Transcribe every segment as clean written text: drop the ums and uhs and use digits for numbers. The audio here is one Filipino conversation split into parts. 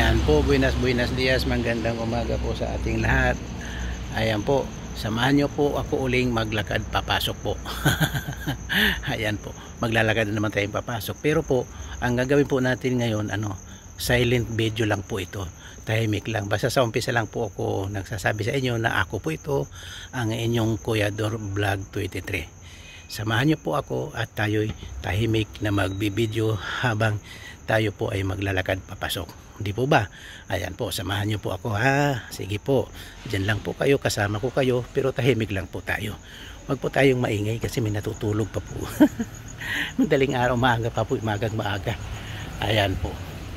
Ayan po, buenas dias, magandang umaga po sa ating lahat. Ayan po, samahan nyo po ako uling maglakad papasok po. Ayan po, maglalakad na naman tayong papasok. Pero po, ang gagawin po natin ngayon, silent video lang po ito. Tahimik lang. Basta sa umpisa lang po ako nagsasabi sa inyo na ako po ito, ang inyong Kuya Dor Vlog 23. Samahan nyo po ako at tayo'y tahimik na magbibideo habang tayo po ay maglalakad papasok. Hindi po ba? Ayan po, samahan nyo po ako ha. Sige po, dyan lang po kayo, kasama ko kayo, pero tahimik lang po tayo. Huwag po tayong maingay kasi may natutulog pa po. Madaling araw, maaga pa po, maagang maaga. Ayan po.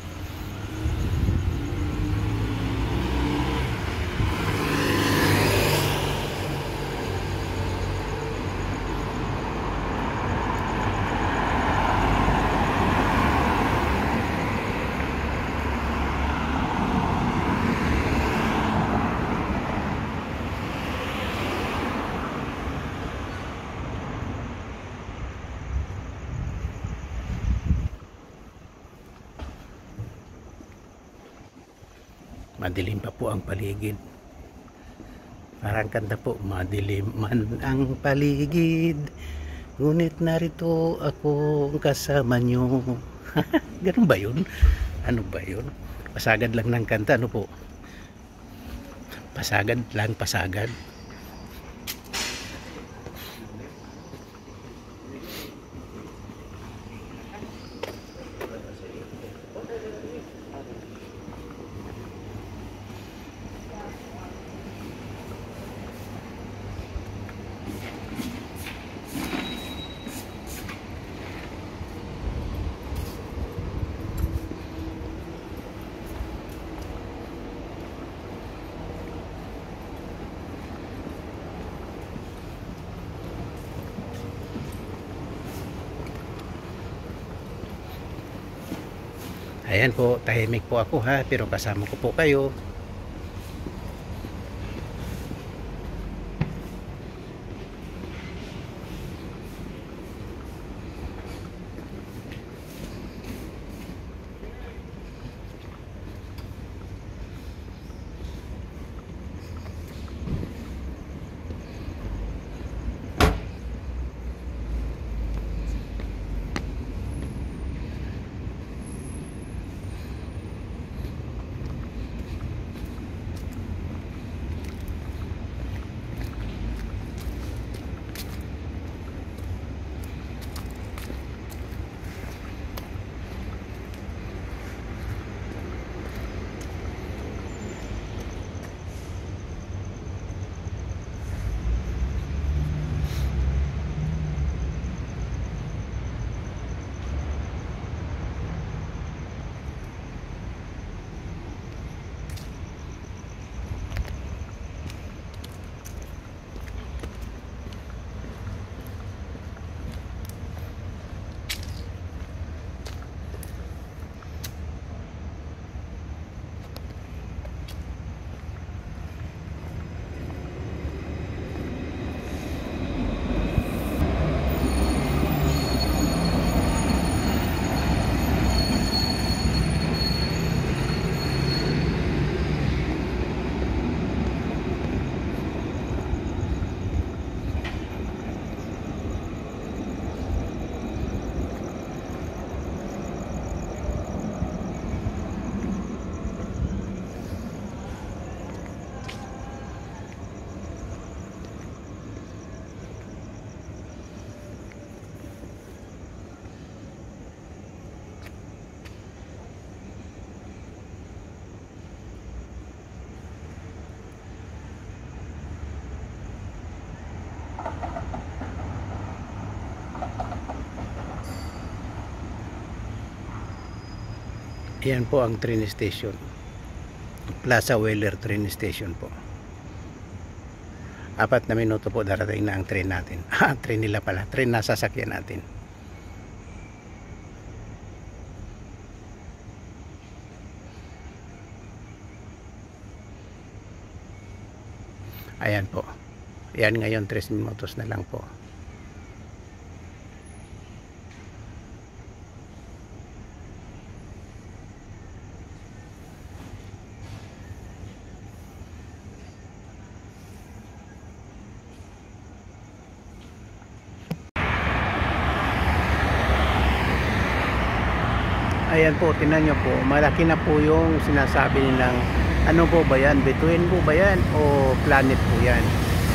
Madilim pa po ang paligid. Parang kanta po, madilim man ang paligid, ngunit narito ako kasama nyo. Ganun ba yun? Ano ba yun? Pasagad lang ng kanta, ano po? Pasagad lang, pasagad. Ayan po, tahimik po ako ha, pero kasama ko po kayo. Ayan po ang train station, Plaza Weller train station po. 4 na minuto po darating na ang train natin. Train nila pala, train na sasakyan natin. Ayan po. Ayan ngayon 3 minutos na lang po. Ayan po, tingnan nyo po, malaki na po yung sinasabi nilang ano po ba yan, bituin po ba yan o planet po yan.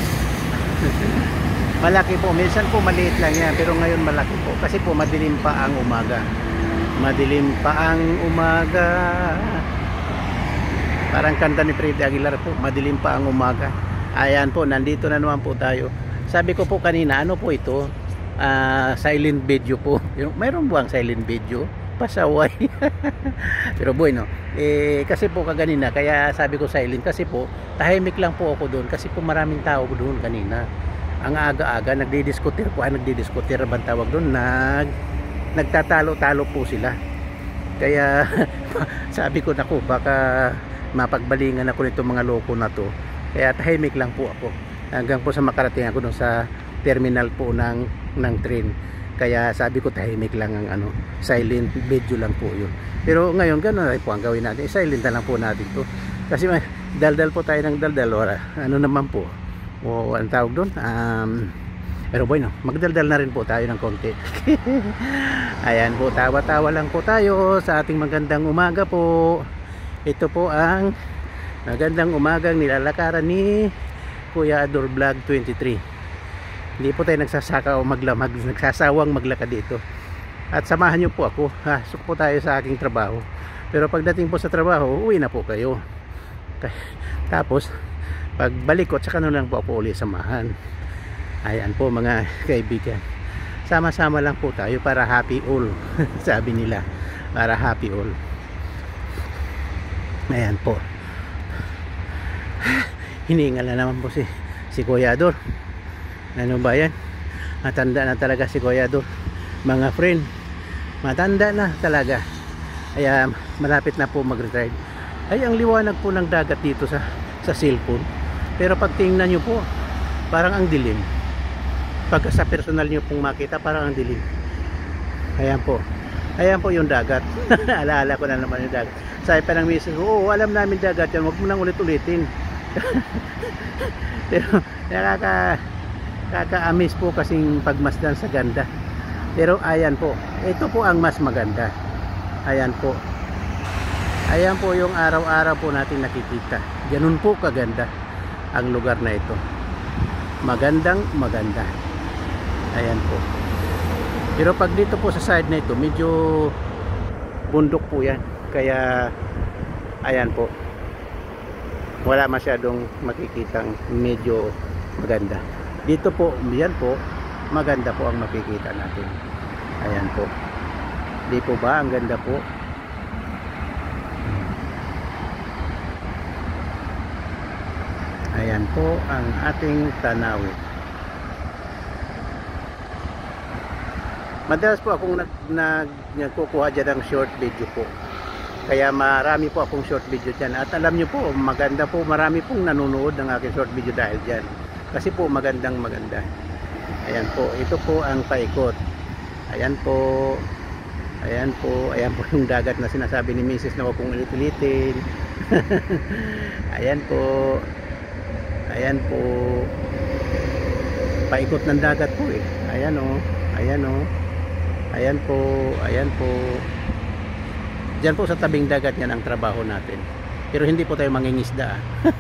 Malaki po, minsan po maliit lang yan, pero ngayon malaki po kasi po madilim pa ang umaga. Madilim pa ang umaga. Parang kanta ni Fred Aguilar po, madilim pa ang umaga. Ayan po, nandito na naman po tayo. Sabi ko po kanina, ano po ito? Silent video po. Mayroon buwang silent video? Pasaway. Pero bueno, kasi po kaganina, kaya sabi ko silent kasi po, tahimik lang po ako doon kasi po maraming tao doon kanina. Ang aga-aga, nagdidiskutir po, nagdidiskutir bang tawag doon, nagtatalo-talo po sila. Kaya sabi ko, naku, baka mapagbalingan ako nitong mga loko na to. Kaya tahimik lang po ako hanggang po sa makarating ako doon sa terminal po ng train. Kaya sabi ko tahimik lang ang ano, silent video lang po yun. Pero ngayon gano'n ay po ang gawin natin, silent na lang po natin to. Kasi daldal po tayo ng daldal, wala ano naman po, o ang tawag doon, pero bueno, magdaldal na rin po tayo ng konti. Ayan po, tawa-tawa lang po tayo sa ating magandang umaga po. Ito po ang magandang umagang nilalakaran ni Kuya Ador Vlog 23. Hindi po tayo nagsasawang maglakad dito. At samahan nyo po ako. Hasok po tayo sa aking trabaho. Pero pagdating po sa trabaho, uwi na po kayo. Tapos, pagbalik ko, tsaka na lang po ako uli samahan. Ayan po mga kaibigan. Sama-sama lang po tayo para happy all. Sabi nila, para happy all. Ayan po. Hiningal na naman po si Kuya Ador. Ano ba yan? Matanda na talaga si Kuya Ador. Mga friend, matanda na talaga. Kaya malapit na po mag-retire. Ay, ang liwanag po ng dagat dito sa cellphone. Pero pag tingnan nyo po, parang ang dilim. Pag sa personal nyo pong makita, parang ang dilim. Ayan po. Ayan po yung dagat. Alaala ko na naman yung dagat. Sabi pa ng misis, oo, alam namin dagat yan. Huwag mo nang ulit-ulitin. Pero nakaka-amaze po kasing pagmasdan sa ganda. Pero ayan po, ito po ang mas maganda. Ayan po. Ayan po yung araw-araw po natin nakikita. Ganun po kaganda ang lugar na ito. Magandang maganda. Ayan po. Pero pag dito po sa side na ito, medyo bundok po yan. Kaya ayan po, wala masyadong makikitang medyo maganda. Dito po, yan po, maganda po ang makikita natin. Ayan po. Di po ba ang ganda po? Ayan po ang ating tanawin. Madalas po akong nagkukuha dyan ng short video po. Kaya marami po akong short video dyan. At alam nyo po, maganda po, marami pong nanonood ng aking short video dahil dyan. Kasi po magandang maganda. Ayan po, ito po ang paikot. Ayan po. Ayan po, ayan po yung dagat na sinasabi ni Mrs. na huwag kong ulit-ulitin. Ayan po. Ayan po. Paikot ng dagat po eh. Ayan o. Ayan o. Ayan po. Ayan po. Diyan po sa tabing dagat yan ang trabaho natin. Pero hindi po tayo mangingisda.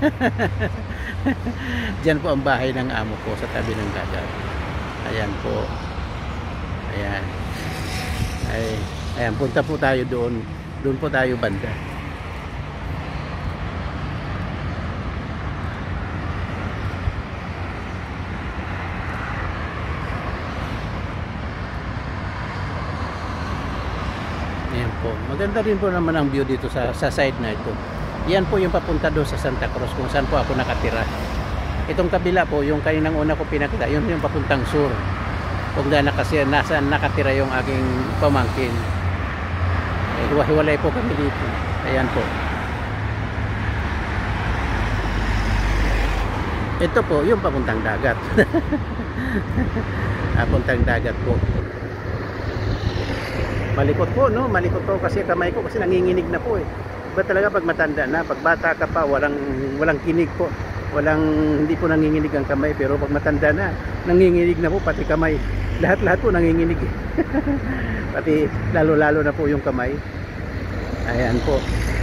Diyan po ang bahay ng amo ko sa tabi ng dagat. Ayan po. Ayan. Ayan, punta po tayo doon. Doon po tayo banda. Ayan po. Maganda rin po naman ang view dito sa side na ito. Yan po yung papunta doon sa Santa Cruz kung saan po ako nakatira. Itong kabila po, yung kaninang una ko pinakita, yun yung papuntang sur. Kung nasaan nakatira yung aking pamangkin. Hiwalay po kami dito. Ayan po. Ito po yung papuntang dagat. Papuntang dagat po. Malikot po, no? Malikot po kasi kamay ko kasi nanginginig na po eh. Ba talaga pag matanda na, pag bata ka pa, walang kinig po. Hindi po nanginginig ang kamay, pero pag matanda na, nanginginig na po pati kamay. Lahat po nanginginig. Pati lalo-lalo na po yung kamay. Ayan po.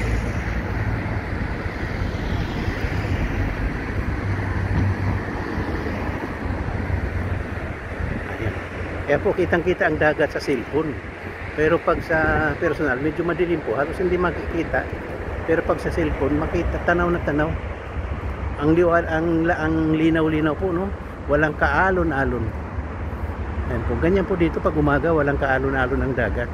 Ayan. Kaya po kitang-kita ang dagat sa cellphone. Pero pag sa personal, medyo madilim po. Halos hindi makikita. Pero pag sa cellphone, makita tanaw na tanaw. Ang linaw-linaw po, no? Walang kaalon-alon. Ayan po. Ganyan po dito pag umaga, walang kaalon-alon ang dagat.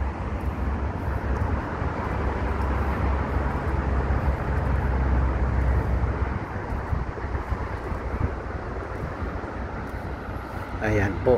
Ayan po.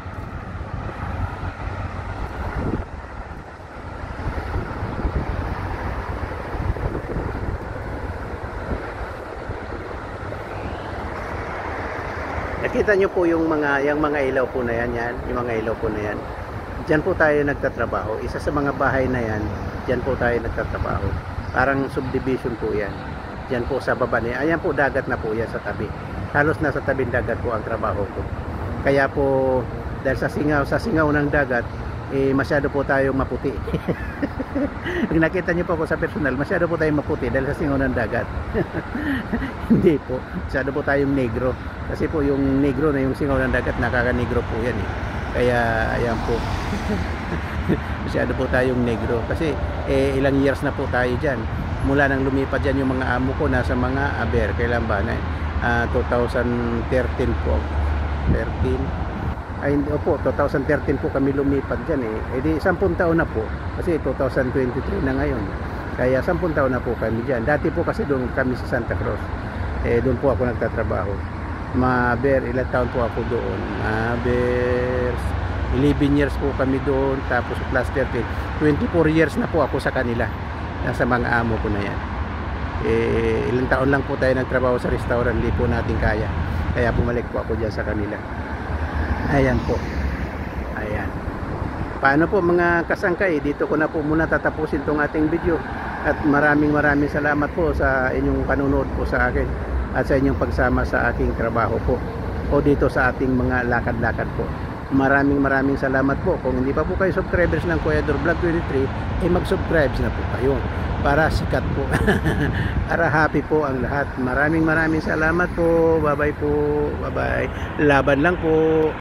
Nakita nyo po yung mga ilaw po na yan, yung mga ilaw po na yan. Diyan po tayo nagtatrabaho. Isa sa mga bahay na yan, diyan po tayo nagtatrabaho. Parang subdivision po yan. Diyan po sa baba niya. Ayan po, dagat na po yan sa tabi. Halos nasa tabing dagat po ang trabaho ko. Kaya po, dahil sa singaw ng dagat, masyado po tayong maputi. Pag nakita nyo po ako sa personal, masyado po tayong maputi dahil sa singaw ng dagat. Hindi po, masyado po tayong negro. Kasi po yung negro na yung singaw ng dagat, nakaka-negro po yan eh. Kaya ayan po. Masyado po tayong negro. Kasi ilang years na po tayo dyan. Mula nang lumipat dyan yung mga amo ko, nasa mga aber. Kailan ba na 2013 po. 13 ay hindi po, 2013 po kami lumipat dyan eh. Di 10 taon na po. Kasi 2023 na ngayon. Kaya 10 taon na po kami dyan. Dati po kasi doon kami sa Santa Cruz. Doon po ako nagtatrabaho. Maber, ilang taon po ako doon. Maber, 11 years po kami doon. Tapos plus 13, 24 years na po ako sa kanila. Nasa mga amo ko na yan. Ilang taon lang po tayo nagtrabaho sa restaurant. Hindi po natin kaya. Kaya bumalik po ako dyan sa kanila. Ayan po. Ayan. Paano po mga kasangkay? Dito ko na po muna tatapusin tong ating video. At maraming salamat po sa inyong panunood po sa akin. At sa inyong pagsama sa aking trabaho po. O dito sa ating mga lakad-lakad po. Maraming salamat po. Kung hindi pa po kayo subscribers ng Kuya Dor Vlog 23, mag-subscribe na po kayo. Para sikat po. Para happy po ang lahat. Maraming salamat po. Bye-bye po. Bye-bye. Laban lang po.